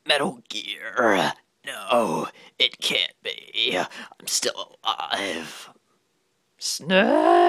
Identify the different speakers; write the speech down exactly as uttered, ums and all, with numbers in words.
Speaker 1: Metal Gear. No, it can't be. I'm still alive. Snake!